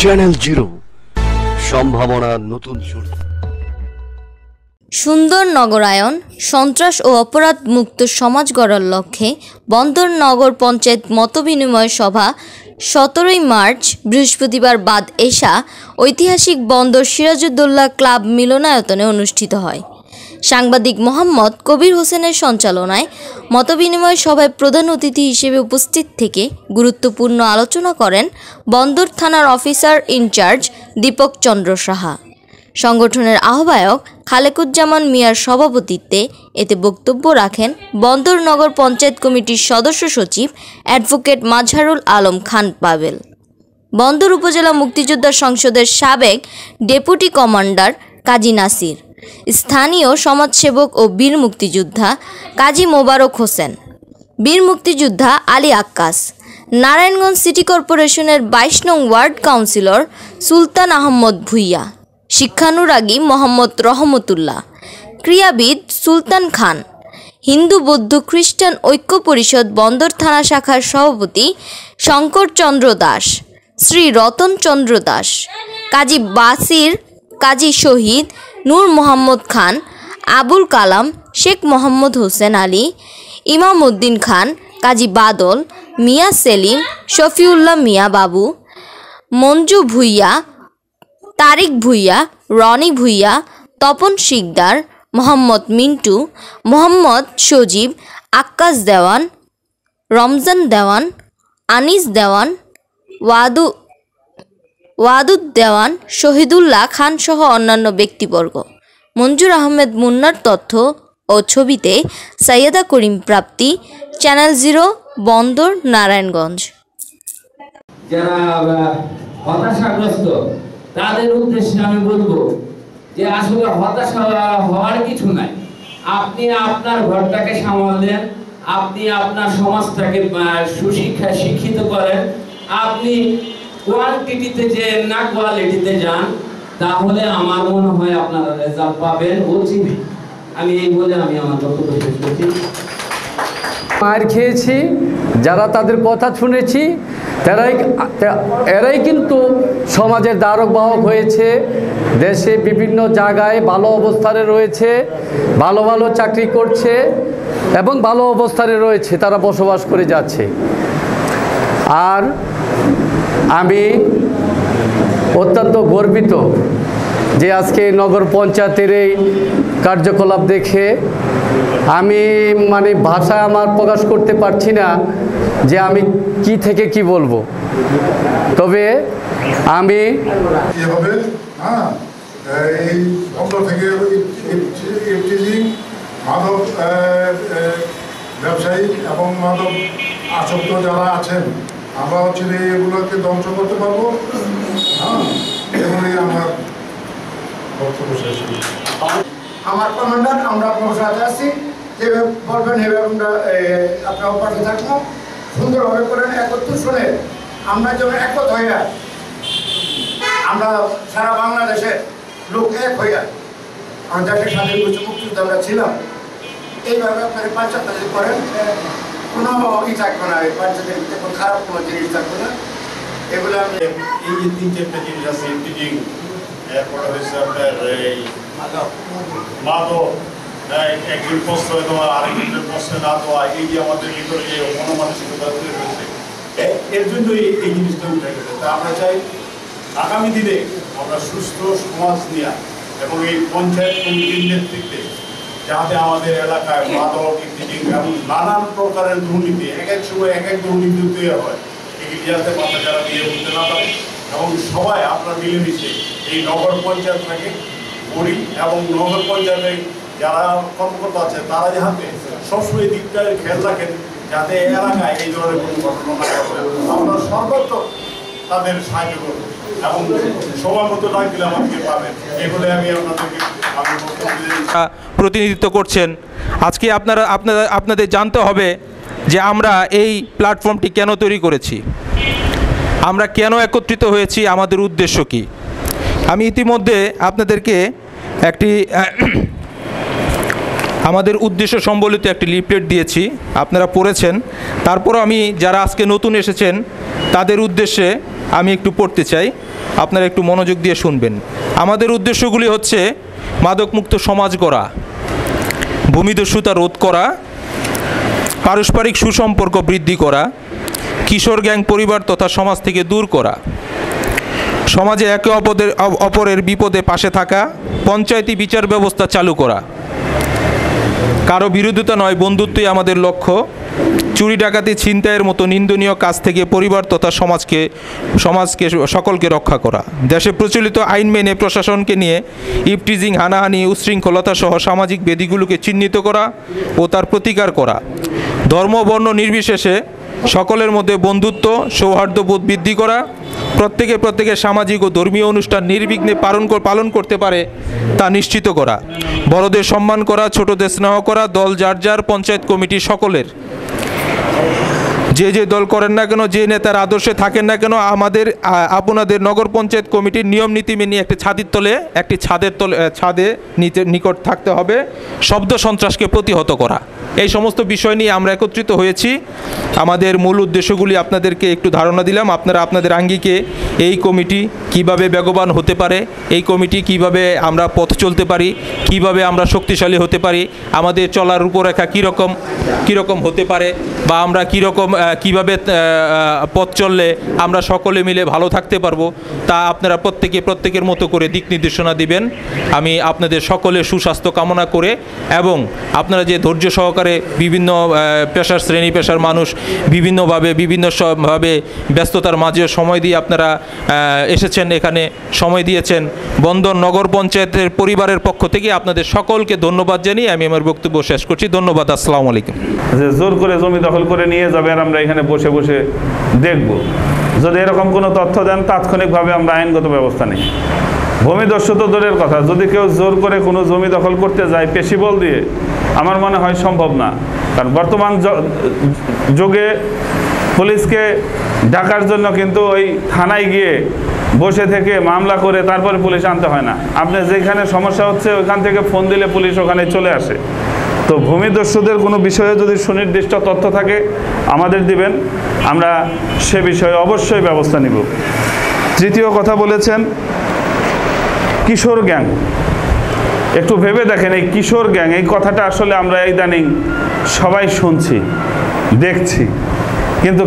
Channel zero, সম্ভাবনার নতুন শুরু। সুন্দর নগরায়ন, সন্ত্রাস ও অপরাধ মুক্ত সমাজ গড়ার লক্ষ্যে বন্দর নগর পঞ্চায়েত মতবিনিময় সভা 17 মার্চ বৃহস্পতিবার বাদ এশা ঐতিহাসিক বন্দর সিরাজউদ্দৌলা ক্লাব মিলনায়তনে অনুষ্ঠিত হয়। সাংবাদিক মোহাম্মদ কবির হোসেনের সঞ্চালনায় মতবিনিময় সভায় প্রধান অতিথি হিসেবে উপস্থিত থেকে গুরুত্বপূর্ণ আলোচনা করেন বন্দর থানার অফিসার ইনচার্জ দীপক চন্দ্র সাহা। সংগঠনের আহ্বায়ক খালেকুজ্জামান মিয়ার সভাপতিত্বে এতে বক্তব্য রাখেন বন্দর নগর পঞ্চায়েত কমিটির সদস্য সচিব অ্যাডভোকেট মাজহারুল আলম খান পাবেল, বন্দর উপজেলা মুক্তিযোদ্ধা সংসদের সাবেক ডেপুটি কমান্ডার কাজী নাসির, স্থানীয় সমাজসেবক ও বীর মুক্তিযোদ্ধা কাজী মোবারক হোসেন, বীর মুক্তিযোদ্ধা আলী আক্কাস, নারায়ণগঞ্জ সিটি কর্পোরেশনের 22 নং ওয়ার্ড কাউন্সিলর সুলতান আহমদ ভুইয়া, শিক্ষানুরাগী মোহাম্মদ রহমতউল্লাহ, ক্রীড়াবিদ সুলতান খান, হিন্দু বৌদ্ধ খ্রিস্টান ঐক্য পরিষদ বন্দর থানা শাখার সভাপতি শঙ্কর চন্দ্র দাস, শ্রী রতন চন্দ্র দাস, কাজী বাসির, কাজী শহীদ নূর মোহাম্মদ খান, আবুল কালাম, শেখ মোহাম্মদ হোসেন আলী, ইমাম উদ্দিন খান, কাজী বাদল, মিয়া সেলিম, শফিউল্লাহ মিয়া বাবু, মঞ্জু ভুইয়া, তারিক ভুইয়া, রনি ভুইয়া, তপন শিকদার, মোহাম্মদ মিন্টু, মোহাম্মদ সজীব, আক্কাস দেওয়ান, রমজান দেওয়ান, আনিস দেওয়ান, ওয়াদুদ দেওয়ান, শহীদুল্লাহ খান সহ অন্যান্য ব্যক্তিবর্গ। মঞ্জুর আহমেদ মুন্নার তথ্য ও ছবিতে সৈয়দা করিম প্রাপ্তি, চ্যানেল জিরো, বন্দর, নারায়ণগঞ্জ। যারা হতাশাগ্রস্ত তাদের উদ্দেশ্যে আমি বলবো যে আসলে হতাশা হওয়ার কিছু নাই। আপনি আপনার ঘরটাকে সামলালেন, আপনি আপনার সমাজটাকে সুশিক্ষায় শিক্ষিত করেন, আপনি কোয়ান্টিটিতে যে না কোয়ালিটিতে যান, তাহলে আমার মনে হয় আপনারা রেজাল্ট পাবেন অচিরেই। আমি এই বলে আমি আমার বক্তব্য শেষ করছি। মার খেয়েছি, যারা তাদের কথা শুনেছি এরাই কিন্তু সমাজের ধারক বাহক হয়েছে, দেশে বিভিন্ন জায়গায় ভালো অবস্থানে রয়েছে, ভালো ভালো চাকরি করছে এবং ভালো অবস্থানে রয়েছে, তারা বসবাস করে যাচ্ছে। আর আমি অত্যন্ত গর্বিত যে আজকে নগর পঞ্চায়েতের এই কার্যকলাপ দেখে আমি ভাষা আমার প্রকাশ করতে পারছি না যে আমি কি থেকে কি বলবো। তবে আমি এই বন্দর থেকে মাদক ব্যবসায়ী এবং মাদক আসক্ত যারা আছেন, আমরা এগুলোকে ধ্বংস করতে পারবো। এগুলোই আমার বক্তব্য শেষ। আমার কমান্ডার, আমরা আপনার সাথে আছি, যেভাবে বলবেন সেভাবে আমরা আপনার পাশে থাকবো। সুন্দরভাবে করেন, একত্র শুনে আমরা যেন একত হইয়া, আমরা সারা বাংলাদেশের লোক এক হইয়া আমাদের দেশের স্বাধীন মুক্তিযুদ্ধ আমরা ছিলাম। এইভাবে আপনার পঞ্চায়েত করেন, কোনো ই থাকবে না, এই পঞ্চায়েতের কোনো খারাপ কোনো জিনিস থাকবে না। এগুলো আমি এই যে 3-4টা জিনিস আছে, ইনফিডিং, এরপরে হয়েছে আপনার এই মাদক, একজন প্রশ্রয় দেওয়া, আরেকজনের প্রশ্রয় না দেওয়া, এই যে আমাদের ভিতরে যে মনোমানসিকতা তৈরি হয়েছে, এর জন্যই এই জিনিসটা উঠে গেছে। তা আমরা চাই আগামী দিনে আমরা সুস্থ সমাজ নিয়ে এবং এই পঞ্চায়েত কমিটির নেতৃত্বে যাতে আমাদের এলাকায় মাদক, ইনফিডিং এবং নানান প্রকারের দুর্নীতি, এক এক সময় এক এক দুর্নীতি তৈরি হয়, এগুলি যাতে মাথা যারা দিয়ে উঠতে না পারে এবং সবাই আপনারা মিলেমিশে এই নগর পঞ্চায়েতটাকে করি এবং নগর পঞ্চায়েতে যারা কর্মকর্তা আছে তারা যাতে সবসময় দিকটার খেয়াল রাখেন যাতে এলাকায় এই ধরনের কোনো ঘটনা না ঘটে। আমরা সর্বত্র তাদের সাহায্য করবো এবং সময় মতো ডাক দিলে আমাকে পাবেন। এগুলো আমি আপনাদেরকে প্রতিনিধিত্ব করছেন। আজকে আপনাদের জানতে হবে যে আমরা এই প্ল্যাটফর্মটি কেন তৈরি করেছি, আমরা কেন একত্রিত হয়েছি, আমাদের উদ্দেশ্য কী। আমি ইতিমধ্যে আপনাদেরকে একটি আমাদের উদ্দেশ্য সম্বলিত একটি লিফলেট দিয়েছি, আপনারা পড়েছেন। তারপরও আমি যারা আজকে নতুন এসেছেন তাদের উদ্দেশ্যে আমি একটু পড়তে চাই, আপনারা একটু মনোযোগ দিয়ে শুনবেন। আমাদের উদ্দেশ্যগুলি হচ্ছে মাদকমুক্ত সমাজ গড়া, ভূমিদস্যুতা রোধ করা, পারস্পরিক সুসম্পর্ক বৃদ্ধি করা, কিশোর গ্যাং পরিবার তথা সমাজ থেকে দূর করা, সমাজে একে অপরের বিপদে পাশে থাকা, পঞ্চায়েতি বিচার ব্যবস্থা চালু করা, কারো বিরোধিতা নয় বন্ধুত্বই আমাদের লক্ষ্য, চুরি ডাকাতি ছিনতাইয়ের মতো নিন্দনীয় কাজ থেকে পরিবার তথা সমাজকে সকলকে রক্ষা করা, দেশে প্রচলিত আইন মেনে প্রশাসনকে নিয়ে ইভটিজিং, হানাহানি, উচ্ছৃঙ্খলতা সহ সামাজিক বেদিগুলোকে চিহ্নিত করা ও তার প্রতিকার করা, ধর্ম বর্ণ নির্বিশেষে সকলের মধ্যে বন্ধুত্ব সৌহার্দ্যবোধ বৃদ্ধি করা, প্রত্যেকে সামাজিক ও ধর্মীয় অনুষ্ঠান নির্বিঘ্নে পালন করতে পারে তা নিশ্চিত করা, বড়দের সম্মান করা, ছোটদের স্নেহ করা, দল যার পঞ্চায়েত কমিটি সকলের যে দল করেন না কেন, যে নেতার আদর্শে থাকেন না কেন, আপনাদের নগর পঞ্চায়েত কমিটির নিয়ম নীতি মেনে একটি ছাদে নিকট থাকতে হবে, শব্দ সন্ত্রাসকে প্রতিহত করা। এই সমস্ত বিষয় নিয়ে আমরা একত্রিত হয়েছি। আমাদের মূল উদ্দেশ্যগুলি আপনাদেরকে একটু ধারণা দিলাম। আপনারা আপনাদের আঙ্গিকে এই কমিটি কিভাবে বেগবান হতে পারে, এই কমিটি কিভাবে আমরা পথ চলতে পারি, কিভাবে আমরা শক্তিশালী হতে পারি, আমাদের চলার রূপরেখা কীরকম হতে পারে, বা আমরা কিভাবে পথ চললে আমরা সকলে মিলে ভালো থাকতে পারবো, তা আপনারা প্রত্যেকের মতো করে দিক নির্দেশনা দিবেন। আমি আপনাদের সকলের সুস্বাস্থ্য কামনা করে, এবং আপনারা যে ধৈর্য সহকারে বিভিন্ন পেশার শ্রেণী পেশার মানুষ বিভিন্নভাবে ব্যস্ততার মাঝে সময় দিয়ে আপনারা এসেছেন, এখানে সময় দিয়েছেন, বন্দর নগর পঞ্চায়েতের পরিবারের পক্ষ থেকে আপনাদের সকলকে ধন্যবাদ জানিয়ে আমি আমার বক্তব্য শেষ করছি। ধন্যবাদ। আসসালামু আলাইকুম। যে জোর করে জমি দখল করে নিয়ে যাবে আর আমরা এখানে বসে বসে দেখব, যদি এরকম কোনো তথ্য দেন তাৎক্ষণিকভাবে আমরা আইনগত ব্যবস্থা নিই। ভূমিদস্যু তো দূরের কথা, যদি কেউ জোর করে কোনো জমি দখল করতে যায় পেশিবল দিয়ে, আমার মনে হয় সম্ভব না। কারণ বর্তমান যুগে পুলিশকে ডাকার জন্য কিন্তু ওই থানায় গিয়ে বসে থেকে মামলা করে তারপরে পুলিশ আনতে হয় না। আপনি যেখানে সমস্যা হচ্ছে ওইখান থেকে ফোন দিলে পুলিশ ওখানে চলে আসে। তো ভূমিদস্যুদের কোনো বিষয়ে যদি সুনির্দিষ্ট তথ্য থাকে আমাদের দিবেন, আমরা সে বিষয়ে অবশ্যই ব্যবস্থা নিব। তৃতীয় কথা বলেছেন কিশোর গ্যাং। একটু ভেবে দেখেন, এই কিশোর গ্যাং, এই কথাটা আসলে আমরা ইদানিং সবাই শুনছি, দেখছি, কিন্তু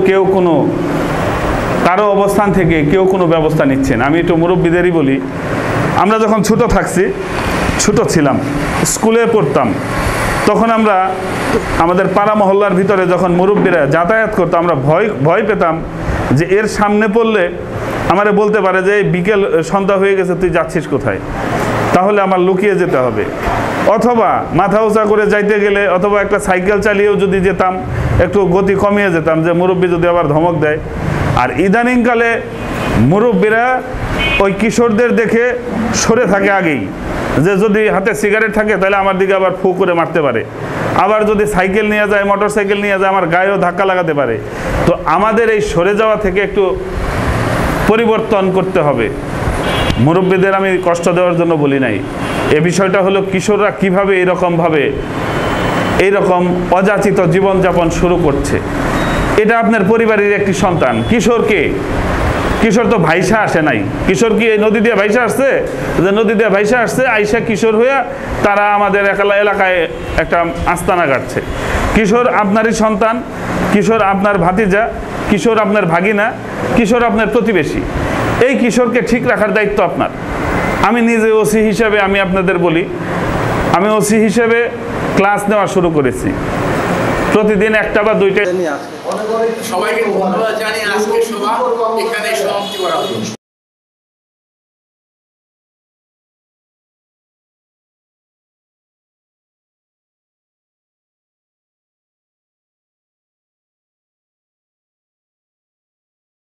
কারো অবস্থান থেকে কেউ কোনো ব্যবস্থা নিচ্ছেন। আমি একটু মুরব্বীদেরই বলি, আমরা যখন ছোট ছিলাম, স্কুলে পড়তাম, তখন আমরা আমাদের পাড়া মহল্লার ভিতরে যখন মুরব্বীরা যাতায়াত করতো, আমরা ভয় পেতাম যে এর সামনে পড়লে আমারে বলতে পারে যে বিকেল সন্ধ্যা হয়ে গেছে, তুই যাচ্ছিস কোথায়, তাহলে আমার লুকিয়ে যেতে হবে। অথবা মাথা উঁচা করে যাইতে গেলে, অথবা একটা সাইকেল চালিয়েও যদি যেতাম, একটু গতি কমিয়ে যেতাম যে মুরব্বী যদি আবার ধমক দেয়। আর ইদানিংকালে মুরব্বীরা ওই কিশোরদের দেখে সরে থাকে আগেই, যে যদি হাতে সিগারেট থাকে তাহলে আমার দিকে আবার ফু করে মারতে পারে, আবার যদি সাইকেল নিয়ে যায়, মোটর সাইকেল নিয়ে যায়, আমার গায়েও ধাক্কা লাগাতে পারে। তো আমাদের এই সরে যাওয়া থেকে একটু পরিবর্তন করতে হবে। মুরব্বীদের আমি কষ্ট দেওয়ার জন্য বলি নাই, এ বিষয়টা হলো কিশোররা কীভাবে এইরকম অযাচিত জীবনযাপন শুরু করছে। এটা আপনার পরিবারের একটি সন্তান। কিশোর তো ভাইসা আসে নাই। কিশোর কি এই নদী দিয়ে ভাইসা আসছে? যে নদী দিয়ে ভাইসা আসছে, আইসা কিশোর হইয়া তারা আমাদের এলাকায় একটা আস্তানা কাটছে। কিশোর আপনারই সন্তান, কিশোর আপনার ভাতিজা, কিশোর আপনার ভাগিনা, কিশোর আপনার প্রতিবেশী। এই কিশোরকে ঠিক রাখার দায়িত্ব আপনার। আমি নিজে ওসি হিসেবে আমি আপনাদের বলি, আমি ওসি হিসেবে ক্লাস নেওয়া শুরু করেছি, প্রতিদিন একটা বা দুইটা। সবাইকে ধন্যবাদ জানিয়ে আজকের সভা এখানে সমাপ্তি করা হলো।